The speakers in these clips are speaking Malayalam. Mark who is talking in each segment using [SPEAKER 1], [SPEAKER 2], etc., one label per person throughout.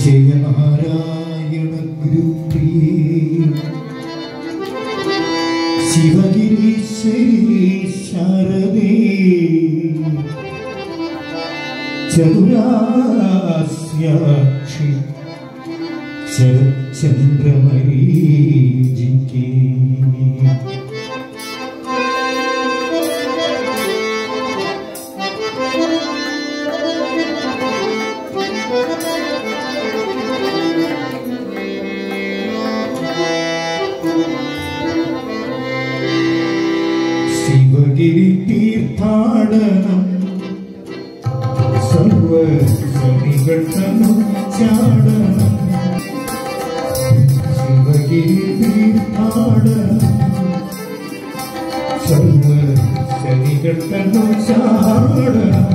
[SPEAKER 1] ജയ നാരായണ ഗുരുപ്രിയേ ശിവഗിരീശ്വരി ശാരദേ ചതുരാസ്യാക്ഷി ശരത്ചന്ദ്രമരീചിക്കേ ശിവഗിരി തീർത്ഥാടനം സർവസനികൾക്കു ചാടനം ശിവഗിരി തീർത്ഥാടനം സർവസനികൾക്കു ചാടനം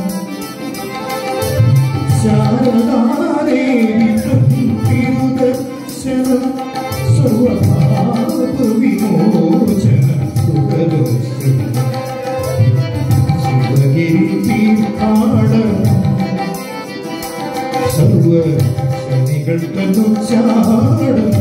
[SPEAKER 1] ശാരദാദേവി തിരുദർശനം സർവപാപ വിമോചനം സുഖദോഷം ശിവഗിരി തീർത്ഥാടനം സർവസനികൾക്കു ചാടനം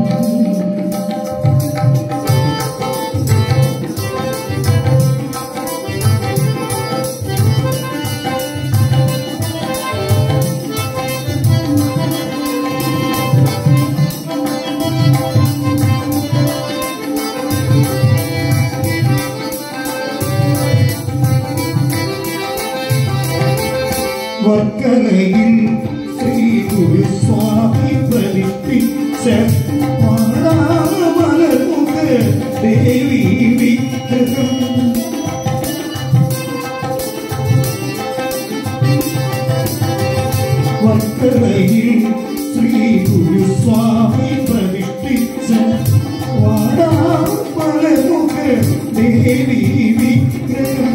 [SPEAKER 1] വർക്കലയിൽ ശ്രീ ഗുരുസ്വാമി ഫലിപ്പിച്ച മാളാമലമുഖ ദേവി വിഗ്രഹം വർക്കലയിൽ ശ്രീ ഗുരുസ്വാമി ഫലിപ്പിച്ച മാളാമലമുഖ ദേവി വിഗ്രഹം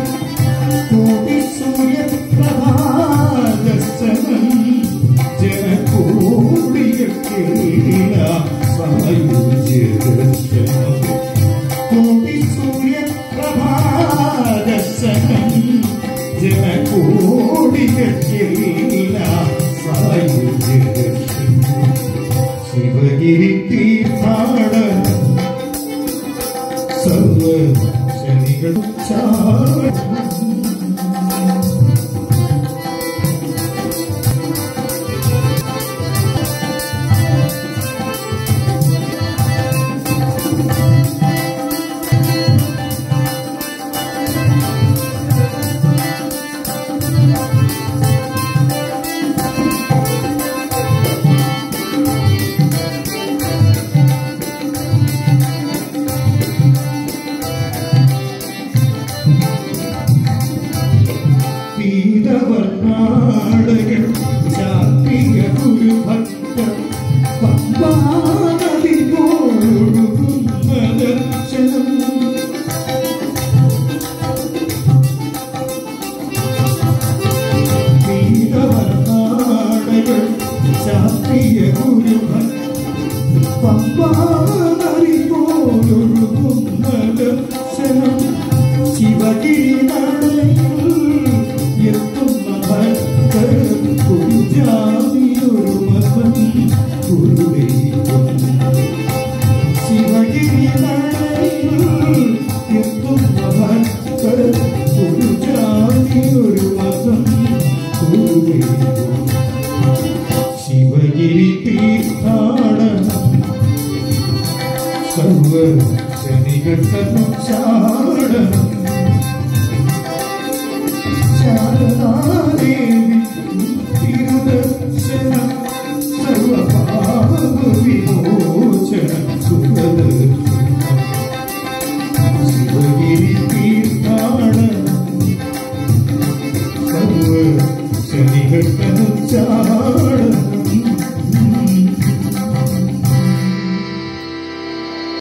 [SPEAKER 1] ശിവഗിരി തീർത്ഥാടനം സർവസനികൾ പീതവർണ്ണാടകൾ ചാർത്തിയ ഗുരുഭക്ത പമ്പാനദി പോലൊഴുകുന്ന ദർശനം പീതവർണ്ണാടകൾ ചാർത്തിയ ഗുരുഭക്ത